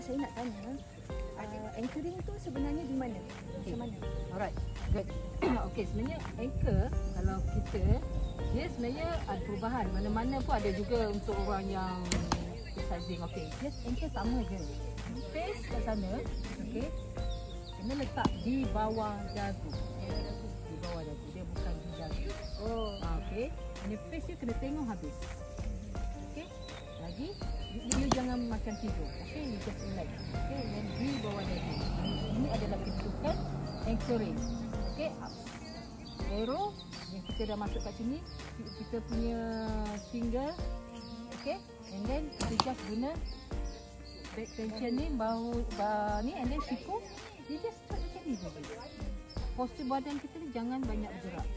saya nak tanya, anchoring tu sebenarnya di mana? Macam mana? Alright, good. Okay, sebenarnya anchor kalau kita, dia sebenarnya ada perubahan. Mana-mana pun ada juga untuk orang yang exercising. Okay, just anchor sama je. Face kat sana, okay, kena letak di bawah dagu. Di bawah dagu, dia bukan di dagu. Oh, Okay, and face you kena tengok habis. Okay, lagi, you jangan macam tidur. Okay, you just relax. Okay, dan di bawah dagu. Ini adalah bentukan anchoring. Okay, up. Arrow yang kita dah masuk kat sini, kita punya finger, okay, and then kita just guna back tension ni, bahu ni, and then siku, you just straight macam ni saja. Postur badan kita ni jangan banyak bergerak.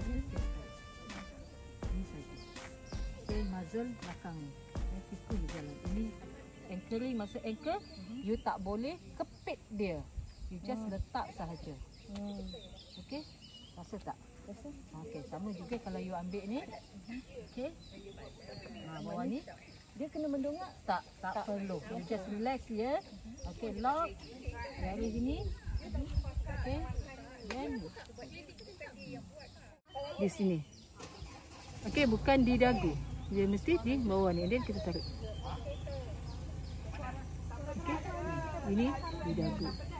Ini saja. Okay, muzzle belakang ni, dan siku ni jalan. Ini anchoring, masa anchor, you tak boleh kepit dia. You just letak sahaja. Okay, rasa tak? rasa? Okay, sama juga kalau you ambil ni. Okay, bawah ni Dia kena mendongak? tak perlu. You just relax je. Okay, lock dari sini. Okay, then di sini. Okay, bukan di dagu. Dia mesti di bawah ni. Dan kita tarik. Okay, ini di dagu.